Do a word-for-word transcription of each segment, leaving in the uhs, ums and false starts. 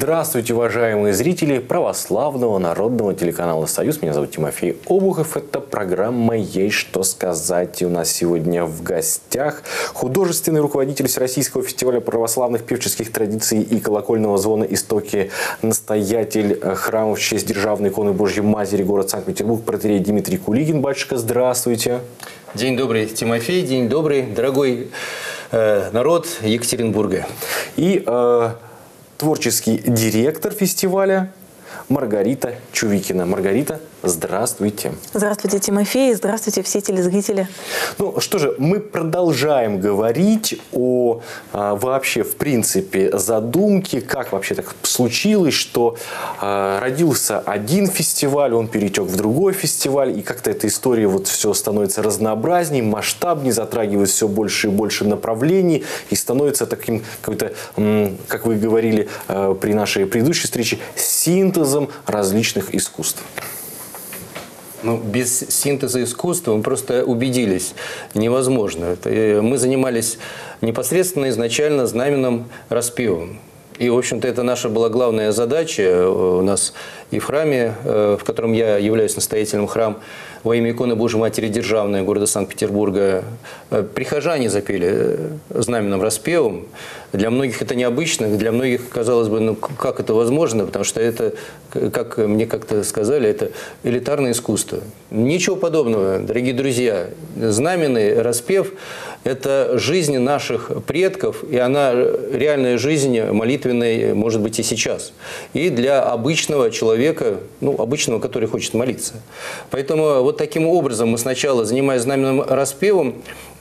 Здравствуйте, уважаемые зрители православного народного телеканала «Союз». Меня зовут Тимофей Обухов. Это программа «Есть что сказать». И у нас сегодня в гостях художественный руководитель Всероссийского фестиваля православных певческих традиций и колокольного звона «Истоки», настоятель храма в честь Державной иконы Божьей Матери, город Санкт-Петербург, протоиерей Дмитрий Кулигин. Батюшка, здравствуйте. День добрый, Тимофей. День добрый, дорогой э, народ Екатеринбурга. И э, творческий директор фестиваля Маргарита Чувикина. Маргарита, здравствуйте. Здравствуйте, Тимофей. Здравствуйте, все телезрители. Ну что же, мы продолжаем говорить о а, вообще, в принципе, задумке, как вообще так случилось, что а, родился один фестиваль, он перетек в другой фестиваль, и как-то эта история вот все становится разнообразнее, масштабнее, затрагивает все больше и больше направлений, и становится таким какой-то, как вы говорили а, при нашей предыдущей встрече, синтезом различных искусств. Ну, без синтеза искусства мы просто убедились, невозможно. Мы занимались непосредственно изначально знаменным распевом. И, в общем-то, это наша была главная задача у нас и в храме, в котором я являюсь настоятелем храма во имя иконы Божьей Матери Державной города Санкт-Петербурга. Прихожане запели знаменным распевом. Для многих это необычно, для многих казалось бы, ну как это возможно, потому что это, как мне как-то сказали, это элитарное искусство. Ничего подобного, дорогие друзья. Знаменный распев – это жизнь наших предков, и она реальная жизнь молитвенная, может быть, и сейчас. И для обычного человека, ну, обычного, который хочет молиться. Поэтому вот таким образом мы сначала, занимаясь знаменным распевом,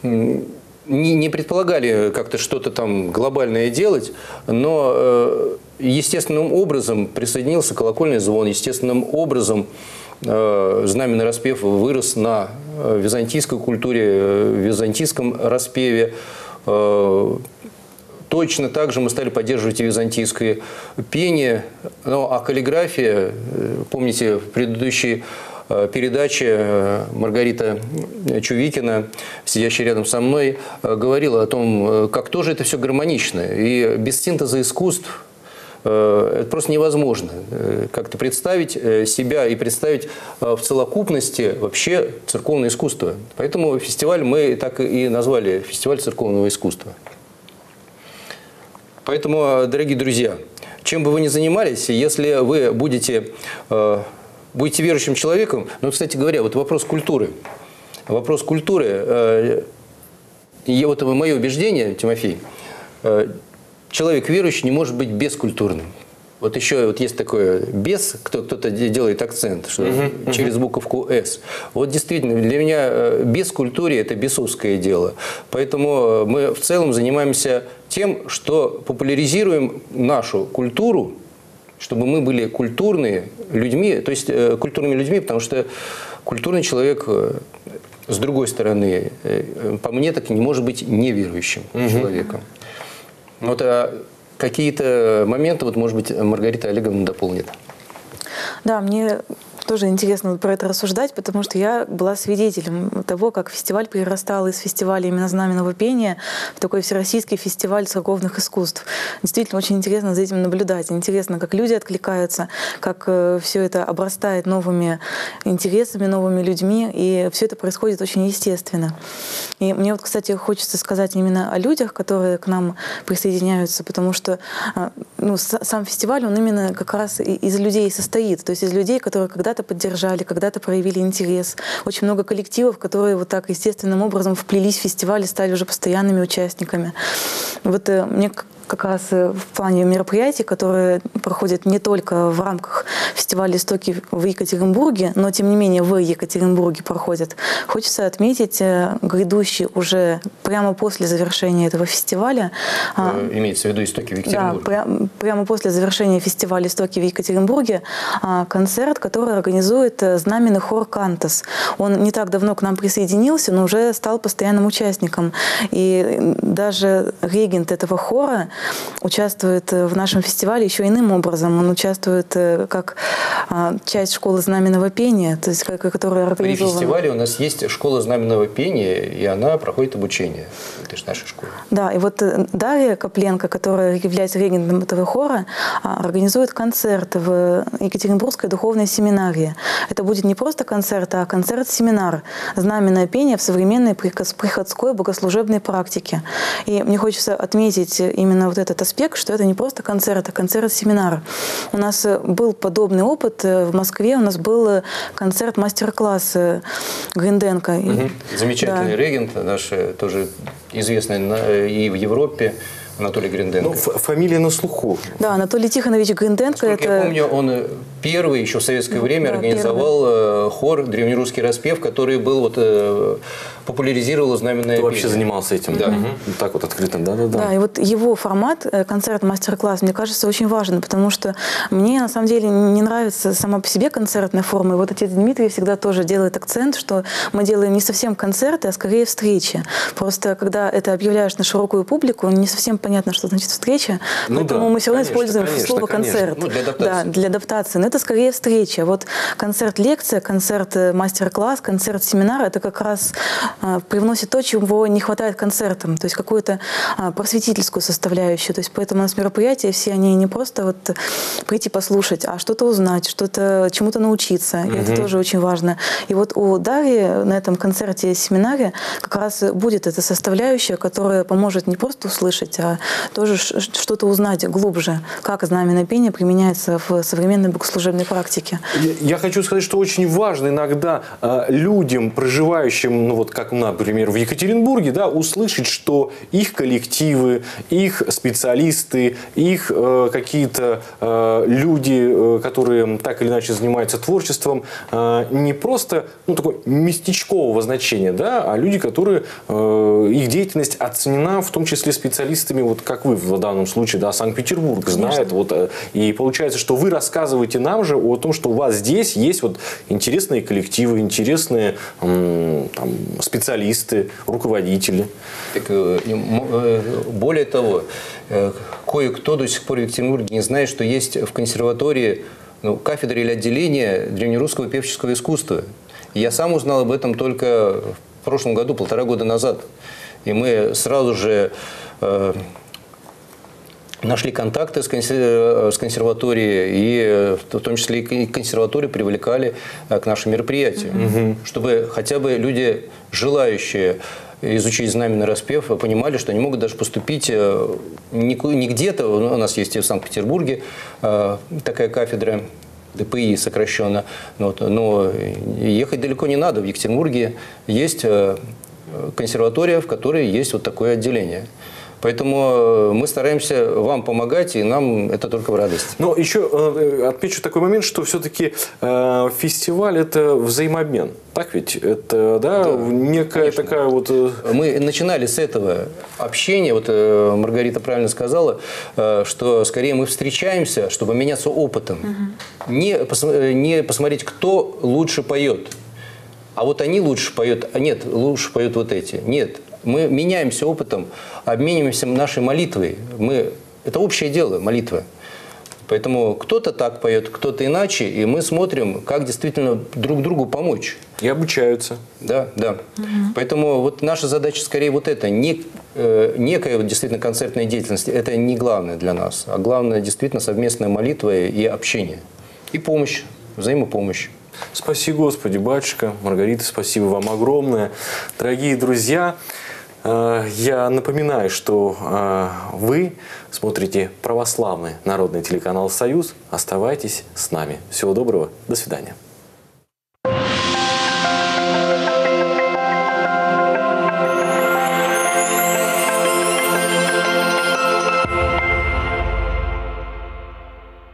не, не предполагали как-то что-то там глобальное делать, но э, естественным образом присоединился колокольный звон, естественным образом э, знаменный распев вырос на византийской культуре, византийском распеве. Э, точно так же мы стали поддерживать и византийское пение, ну, а каллиграфия, помните, в предыдущей передаче Маргарита Чувикина, сидящая рядом со мной, говорила о том, как тоже это все гармонично. И без синтеза искусств это просто невозможно как-то представить себя и представить в целокупности вообще церковное искусство. Поэтому фестиваль мы так и назвали «Фестиваль церковного искусства». Поэтому, дорогие друзья, чем бы вы ни занимались, если вы будете... будете верующим человеком, но, кстати говоря, вот вопрос культуры. Вопрос культуры, э, и вот мое убеждение, Тимофей, э, человек верующий не может быть бескультурным. Вот еще вот есть такое «без», кто-то делает акцент, что uh-huh, uh-huh. через буковку «с». Вот действительно, для меня бескультуре – это бесовское дело. Поэтому мы в целом занимаемся тем, что популяризируем нашу культуру, чтобы мы были культурные людьми, то есть э, культурными людьми, потому что культурный человек, э, с другой стороны, э, по мне, так не может быть неверующим угу. человеком. Вот а какие-то моменты, вот, может быть, Маргарита Олеговна дополнит. Да, мне тоже интересно про это рассуждать, потому что я была свидетелем того, как фестиваль перерастал из фестиваля именно знаменного пения в такой всероссийский фестиваль церковных искусств. Действительно, очень интересно за этим наблюдать. Интересно, как люди откликаются, как все это обрастает новыми интересами, новыми людьми, и все это происходит очень естественно. И мне вот, кстати, хочется сказать именно о людях, которые к нам присоединяются, потому что ну, сам фестиваль, он именно как раз из людей состоит, то есть из людей, которые когда-то поддержали, когда-то проявили интерес. Очень много коллективов, которые вот так естественным образом вплелись в фестиваль и стали уже постоянными участниками. Вот мне как раз в плане мероприятий, которые проходят не только в рамках фестиваля «Истоки» в Екатеринбурге, но тем не менее в Екатеринбурге проходят, хочется отметить грядущий уже прямо после завершения этого фестиваля. Имеется в виду «Истоки» в Екатеринбурге? Да, пря прямо после завершения фестиваля «Истоки» в Екатеринбурге концерт, который организует знаменный хор «Кантос». Он не так давно к нам присоединился, но уже стал постоянным участником. И даже регент этого хора участвует в нашем фестивале еще иным образом. Он участвует как часть школы знаменного пения, то есть, которая организована. При фестивале у нас есть школа знаменного пения, и она проходит обучение. Это же наша школа. Да, и вот Дарья Копленко, которая является регентом этого хора, организует концерт в Екатеринбургской духовной семинарии. Это будет не просто концерт, а концерт-семинар «Знаменное пение в современной приходской богослужебной практике». И мне хочется отметить именно вот этот аспект, что это не просто концерт, а концерт-семинар. У нас был подобный опыт в Москве, у нас был концерт мастер-класс Гринденко. Угу. Замечательный да. регент, наш тоже известный и в Европе. Анатолий Гринденко. Ну, фамилия на слуху. Да, Анатолий Тихонович Гринденко. Насколько это... я помню, он первый еще в советское время да, организовал первый. хор «Древнерусский распев», который был вот, популяризировал знаменное Ты пение. вообще занимался этим? Да. Угу. Так вот открыто, да-да-да. Да, и вот его формат, концерт-мастер-класс, мне кажется, очень важен, потому что мне, на самом деле, не нравится сама по себе концертная форма. И вот отец Дмитрий всегда тоже делает акцент, что мы делаем не совсем концерты, а скорее встречи. Просто, когда это объявляешь на широкую публику, не совсем понятно, что значит встреча, ну поэтому да, мы все равно конечно, используем конечно, слово конечно. «концерт». Ну, для адаптации. Да, для адаптации. Но это скорее встреча. Вот концерт-лекция, концерт-мастер-класс, концерт-семинар – это как раз а, привносит то, чего не хватает концертам, то есть какую-то а, просветительскую составляющую. То есть поэтому у нас мероприятия все, они не просто вот прийти послушать, а что-то узнать, что-то чему-то научиться. И угу. это тоже очень важно. И вот у Дарьи на этом концерте-семинаре как раз будет эта составляющая, которая поможет не просто услышать, а тоже что-то узнать глубже, как знаменное пение применяется в современной богослужебной практике. Я хочу сказать, что очень важно иногда э, людям, проживающим, ну вот как, например, в Екатеринбурге, да, услышать, что их коллективы, их специалисты, их э, какие-то э, люди, э, которые так или иначе занимаются творчеством, э, не просто ну, такое местечкового значения, да, а люди, которые э, их деятельность оценена, в том числе специалистами, вот как вы в данном случае, да, Санкт-Петербург знает. Вот, и получается, что вы рассказываете нам же о том, что у вас здесь есть вот интересные коллективы, интересные там, специалисты, руководители. Так, более того, кое-кто до сих пор в Екатеринбурге не знает, что есть в консерватории ну, кафедра или отделение древнерусского певческого искусства. И я сам узнал об этом только в прошлом году, полтора года назад. И мы сразу же э, нашли контакты с, консер... с консерваторией, и в том числе и консерваторию привлекали к нашим мероприятиям, mm-hmm. чтобы хотя бы люди, желающие изучить знаменный распев, понимали, что они могут даже поступить не где-то, у нас есть и в Санкт-Петербурге такая кафедра, ДПИ сокращенно, но ехать далеко не надо. В Екатеринбурге есть консерватория, в которой есть вот такое отделение. Поэтому мы стараемся вам помогать, и нам это только в радость. Но еще э, отмечу такой момент, что все-таки э, фестиваль – это взаимообмен. Так ведь? Это да, да, некая конечно. Такая вот… Э... Мы начинали с этого общения. Вот э, Маргарита правильно сказала, э, что скорее мы встречаемся, чтобы меняться опытом. Угу. Не, пос, не посмотреть, кто лучше поет. А вот они лучше поют, а нет, лучше поют вот эти. Нет. Мы меняемся опытом, обмениваемся нашей молитвой. Мы, это общее дело, молитва. Поэтому кто-то так поет, кто-то иначе, и мы смотрим, как действительно друг другу помочь. И обучаются. Да, да. Угу. Поэтому вот наша задача скорее вот это, не, э, некая вот действительно концертная деятельность, это не главное для нас, а главное действительно совместная молитва и общение. И помощь, взаимопомощь. Спаси Господи, батюшка. Маргарита, спасибо вам огромное. Дорогие друзья, я напоминаю, что вы смотрите православный народный телеканал «Союз». Оставайтесь с нами. Всего доброго. До свидания.